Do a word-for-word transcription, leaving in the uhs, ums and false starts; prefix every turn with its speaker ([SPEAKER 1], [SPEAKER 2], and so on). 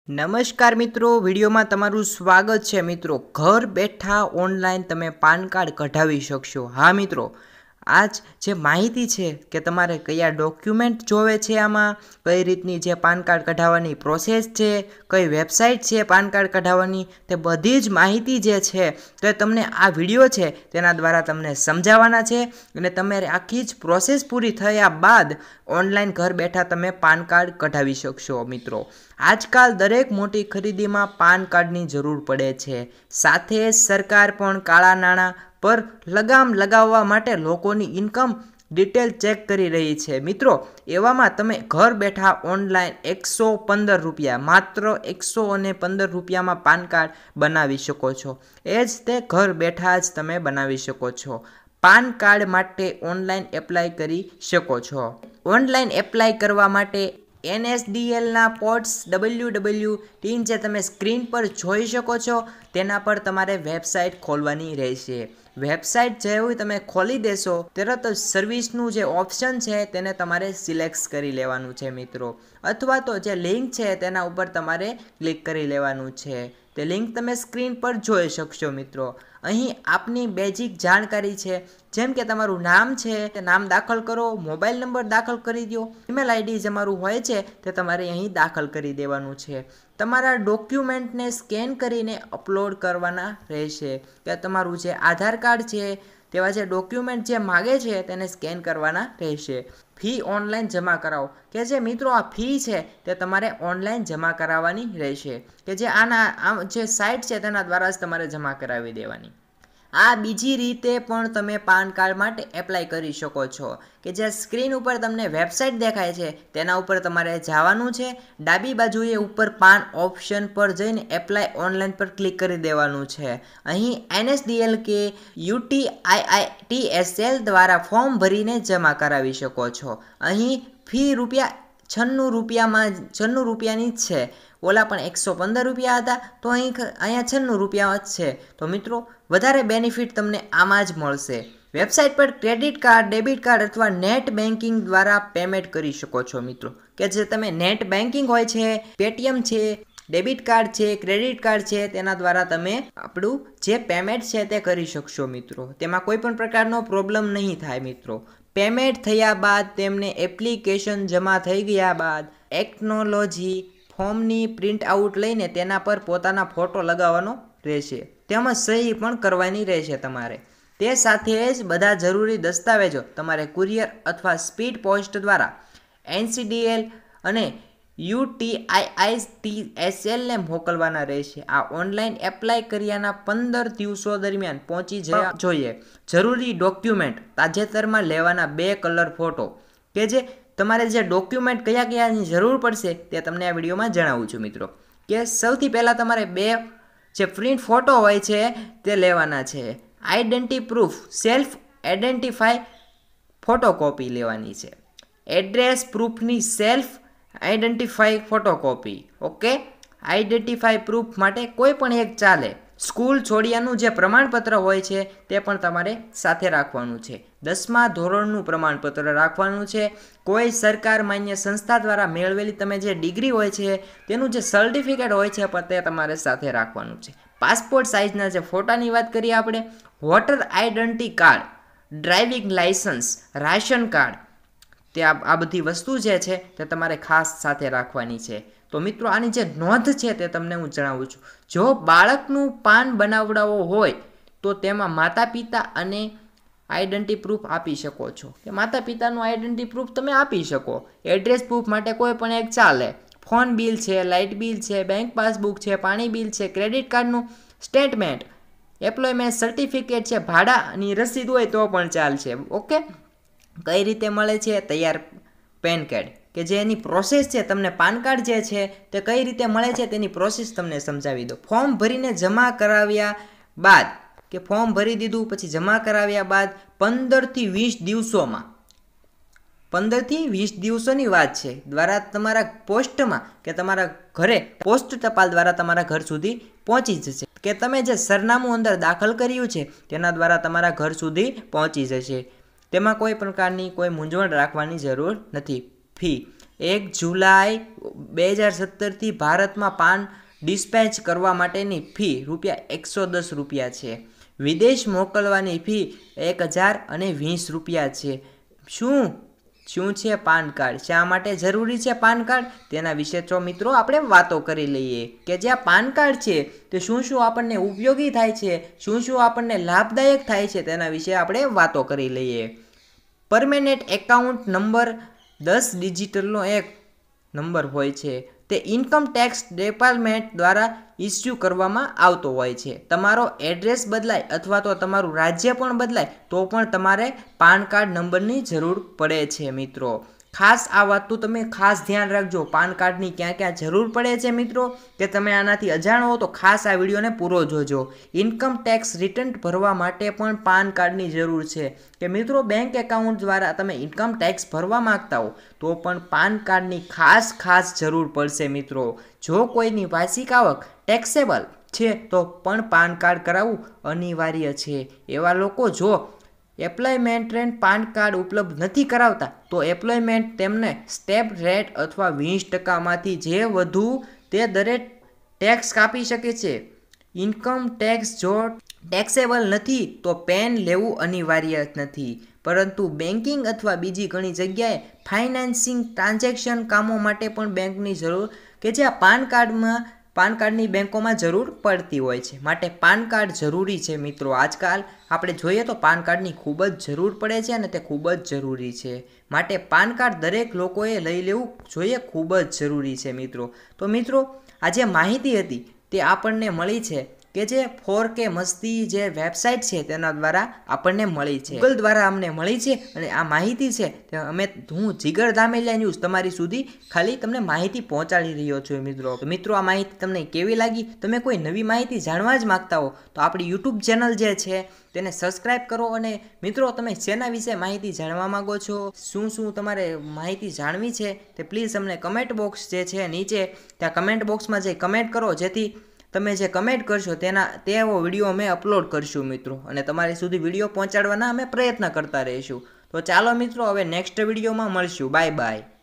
[SPEAKER 1] નમસ્કાર મિત્રો, વિડીયોમાં તમારું સ્વાગત છે। મિત્રો, ઘર બેઠા ઓનલાઈન તમે પાન કાર્ડ કઢાવી શકશો। હા મિત્રો, આજ જે માહિતી છે કે તમારે કયા ડોક્યુમેન્ટ જોવે છે, આમાં કઈ રીતની જે પાન કાર્ડ કઢાવવાની પ્રોસેસ છે, કઈ વેબસાઇટ છે પાન કાર્ડ કઢાવવાની, તે બધી જ માહિતી જે છે તે તમને આ વિડીયો છે તેના દ્વારા તમને સમજાવવાના છે અને તમારે આખી જ પ્રોસેસ પૂરી થયા બાદ ઓનલાઈન ઘર બેઠા તમે પાન કાર્ડ કઢાવી શકશો। મિત્રો, આજકાલ દરેક મોટી ખરીદીમાં પાન કાર્ડની જરૂર પડે છે, સાથે સરકાર પણ કાળા નાણાં પર લગામ લગાવવા માટે લોકોની ઇન્કમ ડિટેલ ચેક કરી રહી છે। મિત્રો, એવામાં તમે ઘર બેઠા ઓનલાઈન એકસો પંદર રૂપિયા માત્ર એકસો અને પંદર રૂપિયામાં પાન કાર્ડ બનાવી શકો છો। એ જ તે ઘર બેઠા જ તમે બનાવી શકો છો। પાન કાર્ડ માટે ઓનલાઈન એપ્લાય કરી શકો છો। ઓનલાઈન એપ્લાય કરવા માટે એન એસ ડી એલના પોર્ટ્સ ડબલ્યુ ડબલ્યુ ટીન જે તમે સ્ક્રીન પર જોઈ શકો છો તેના પર તમારે વેબસાઇટ ખોલવાની રહેશે। વેબસાઇટ જેવું તમે ખોલી દેશો તરત જ સર્વિસનું જે ઓપ્શન છે તેને તમારે સિલેક્ટ કરી લેવાનું છે મિત્રો, અથવા તો જે લિંક છે તેના ઉપર તમારે ક્લિક કરી લેવાનું છે। તે લિંક તમે સ્ક્રીન પર જોઈ શકશો। મિત્રો, અહીં આપની બેઝિક જાણકારી છે, જેમ કે તમારું નામ છે તે નામ દાખલ કરો, મોબાઈલ નંબર દાખલ કરી દો, ઈમેલ આઈડી જે તમારું હોય છે તે તમારે અહીં દાખલ કરી દેવાનું છે। તમારા ડોક્યુમેન્ટને સ્કેન કરીને અપલોડ કરવાના રહેશે, કે તમારું જે આધાર કાર્ડ છે તેવા જે ડોક્યુમેન્ટ જે માગે છે તેને સ્કેન કરવાના રહેશે। ફી ઓનલાઈન જમા કરાવો, કે જે મિત્રો આ ફી છે તે તમારે ઓનલાઈન જમા કરાવવાની રહેશે, કે જે આના આ જે સાઇટ છે તેના દ્વારા જ તમારે જમા કરાવી દેવાની। આ બીજી રીતે પણ તમે પાન કાર્ડ માટે એપ્લાય કરી શકો છો, કે જે સ્ક્રીન ઉપર તમને વેબસાઇટ દેખાય છે તેના ઉપર તમારે જવાનું છે, ડાબી બાજુએ ઉપર પાન ઓપ્શન પર જઈને એપ્લાય ઓનલાઈન પર ક્લિક કરી દેવાનું છે। અહીં એન એસ ડી એલ કે U T I I T S L દ્વારા ફોર્મ ભરીને જમા કરાવી શકો છો। અહીં ફી રૂપિયા છન્નું રૂપિયામાં છન્નું રૂપિયાની જ છે, ઓલા પણ એકસો પંદર રૂપિયા હતા તો અહીં અહીંયા છન્નું રૂપિયા જ છે। તો મિત્રો, વધારે બેનિફિટ તમને આમાં જ મળશે। વેબસાઇટ પર ક્રેડિટ કાર્ડ, ડેબિટ કાર્ડ અથવા નેટ બેન્કિંગ દ્વારા પેમેન્ટ કરી શકો છો મિત્રો, કે જે તમે નેટ બેન્કિંગ હોય છે, પેટીએમ છે, ડેબિટ કાર્ડ છે, ક્રેડિટ કાર્ડ છે, તેના દ્વારા તમે આપણું જે પેમેન્ટ છે તે કરી શકશો મિત્રો। તેમાં કોઈ પણ પ્રકારનો પ્રોબ્લેમ નહીં થાય મિત્રો। પેમેન્ટ થયા બાદ તેમને એપ્લિકેશન જમા થઈ ગયા બાદ એકનોલોજી ફોર્મની પ્રિન્ટ આઉટ લઈને તેના પર પોતાના ફોટો લગાવવાનો રહેશે, તેમજ સહી પણ કરવાની રહેશે તમારે। તે સાથે જ બધા જરૂરી દસ્તાવેજો તમારે કુરિયર અથવા સ્પીડ પોસ્ટ દ્વારા એન સી ડી એલ અને U T I I T S એલને મોકલવાના રહેશે। આ ઓનલાઈન એપ્લાય કર્યાના પંદર દિવસો દરમિયાન પહોંચી જવા જોઈએ। જરૂરી ડોક્યુમેન્ટ તાજેતરમાં લેવાના બે કલર ફોટો, કે જે તમારે જે ડોક્યુમેન્ટ કયા કયાની જરૂર પડશે તે તમને આ વિડીયોમાં જણાવું છું મિત્રો। કે સૌથી પહેલાં તમારે બે જે પ્રિન્ટ ફોટો હોય છે તે લેવાના છે। Identity proof self identify photocopy લેવાની છે। એડ્રેસ પ્રૂફની self identify photocopy, okay. Identify proof માટે કોઈ પણ એક ચાલે। સ્કૂલ છોડ્યાનું જે પ્રમાણપત્ર હોય છે તે પણ તમારે સાથે રાખવાનું છે। દસમા ધોરણનું પ્રમાણપત્ર રાખવાનું છે। કોઈ સરકાર માન્ય સંસ્થા દ્વારા મેળવેલી તમે જે ડિગ્રી હોય છે તેનું જે સર્ટિફિકેટ હોય છે પણ તે તમારે સાથે રાખવાનું છે। પાસપોર્ટ સાઇઝના જે ફોટાની વાત કરીએ આપણે, voter identity card, driving licence, ration card, તે આ બધી વસ્તુ જે છે તે તમારે ખાસ સાથે રાખવાની છે। તો મિત્રો, આની જે નોંધ છે તે તમને હું જણાવું છું। જો બાળકનું પાન બનાવડાવો હોય તો તેમાં માતા પિતા અને આઈડેન્ટિટી પ્રૂફ આપી શકો છો, કે માતા પિતાનું આઈડેન્ટિટી પ્રૂફ તમે આપી શકો। એડ્રેસ પ્રૂફ માટે કોઈ પણ એક ચાલે। ફોન બિલ છે, લાઇટ બિલ છે, બેંક પાસબુક છે, પાણી બિલ છે, ક્રેડિટ કાર્ડનું સ્ટેટમેન્ટ, એમ્પ્લોયમેન્ટ સર્ટિફિકેટ છે, ભાડાની રસીદ હોય તો પણ ચાલશે, ઓકે। કઈ રીતે મળે છે તૈયાર પેન કાર્ડ, કે જે એની પ્રોસેસ છે, તમને પાન કાર્ડ જે છે તે કઈ રીતે મળે છે તેની પ્રોસેસ તમને સમજાવી દો। ફોર્મ ભરીને જમા કરાવ્યા બાદ, કે ફોર્મ ભરી દીધું પછી જમા કરાવ્યા બાદ પંદરથી વીસ દિવસોમાં પંદરથી વીસ દિવસોની વાત છે દ્વારા તમારા પોસ્ટમાં કે તમારા ઘરે પોસ્ટ ટપાલ દ્વારા તમારા ઘર સુધી પહોંચી જશે, કે તમે જે સરનામું અંદર દાખલ કર્યું છે તેના દ્વારા તમારા ઘર સુધી પહોંચી જશે। તેમાં કોઈ પ્રકારની કોઈ મૂંઝવણ રાખવાની જરૂર નથી। ફી એક જુલાઈ બે હજાર સત્તરથી ભારતમાં પાન ડિસ્પેચ કરવા માટેની ફી રૂપિયા એકસો દસ રૂપિયા છે. વિદેશ મોકલવાની ફી એક હજાર અને વીસ રૂપિયા છે. શું શું છે પાન કાર્ડ? શા માટે જરૂરી છે પાન કાર્ડ? તેના વિશે તો મિત્રો આપણે વાતો કરી લઈએ કે જે આ પાન કાર્ડ છે તે શું શું આપણને ઉપયોગી થાય છે, શું શું આપણને લાભદાયક થાય છે, તેના વિશે આપણે વાતો કરી લઈએ. પરમેનન્ટ એકાઉન્ટ નંબર દસ ડિજિટલનો એક નંબર હોય છે. તે ઇન્કમ ટેક્સ ડિપાર્ટમેન્ટ દ્વારા ઇસ્યુ કરવામાં આવતો હોય છે. તમારો એડ્રેસ બદલાય અથવા તો તમારું રાજ્ય પણ બદલાય તો પણ તમારે પાન કાર્ડ નંબરની જરૂર પડે છે મિત્રો. ખાસ આ વાતનું તમે ખાસ ધ્યાન રાખજો. પાન કાર્ડની ક્યાં ક્યાં જરૂર પડે છે મિત્રો, કે તમે આનાથી અજાણ હો તો ખાસ આ વિડીયોને પૂરો જોજો. ઇન્કમ ટેક્સ રિટર્ન ભરવા માટે પણ પાન કાર્ડની જરૂર છે. કે મિત્રો બેંક એકાઉન્ટ દ્વારા તમે ઇન્કમ ટેક્સ ભરવા માંગતા હો તો પણ પાન કાર્ડની ખાસ ખાસ જરૂર પડશે મિત્રો. જો કોઈની વાર્ષિક આવક ટેક્સેબલ છે તો પણ પાન કાર્ડ કરાવવું અનિવાર્ય છે. એવા લોકો જો એમ્પ્લોયમેન્ટ પાન કાર્ડ ઉપલબ્ધ નથી કરાવતા તો એમ્પ્લોયમેન્ટ તેમને સ્ટેપ રેટ અથવા વીસ ટકામાંથી જે વધુ તે દરે ટેક્સ કાપી શકે છે. ઇન્કમ ટેક્સ જો ટેક્સેબલ નથી તો પેન લેવું અનિવાર્ય નથી, પરંતુ બેન્કિંગ અથવા બીજી ઘણી જગ્યાએ ફાઇનાન્સિંગ ટ્રાન્ઝેક્શન કામો માટે પણ બેંકની જરૂર કે જે આ પાન કાર્ડમાં પાન કાર્ડની બેંકોમાં જરૂર પડતી હોય છે. માટે પાન કાર્ડ જરૂરી છે મિત્રો. આજકાલ આપણે જોઈએ તો પાન કાર્ડની ખૂબ જ જરૂર પડે છે અને તે ખૂબ જ જરૂરી છે. માટે પાન કાર્ડ દરેક લોકોએ લઈ લેવું જોઈએ, ખૂબ જ જરૂરી છે મિત્રો. તો મિત્રો આ જે માહિતી હતી તે આપણને મળી છે કે જે ફોર કે મસ્તી જે વેબસાઇટ છે તેના દ્વારા આપણને મળી છે, ગૂગલ દ્વારા અમને મળી છે. અને આ માહિતી છે તે અમે હું જીગર ધામેલિયા ન્યૂઝ તમારી સુધી ખાલી તમને માહિતી પહોંચાડી રહ્યો છું મિત્રો. તો મિત્રો આ માહિતી તમને કેવી લાગી? તમે કોઈ નવી માહિતી જાણવા જ માગતા હો તો આપણી યુટ્યુબ ચેનલ જે છે તેને સબસ્ક્રાઈબ કરો. અને મિત્રો તમે શેના વિશે માહિતી જાણવા માગો છો, શું શું તમારે માહિતી જાણવી છે તે પ્લીઝ અમને કમેન્ટ બોક્સ જે છે નીચે ત્યાં કમેન્ટ બોક્સમાં જઈ કમેન્ટ કરો, જેથી તમે જે કમેન્ટ કરશો તેના તેવો વિડીયો અમે અપલોડ કરશું મિત્રો. અને તમારી સુધી વિડીયો પહોંચાડવાના અમે પ્રયત્ન કરતા રહીશું. તો ચાલો મિત્રો હવે નેક્સ્ટ વિડીયોમાં મળશું. Bye by.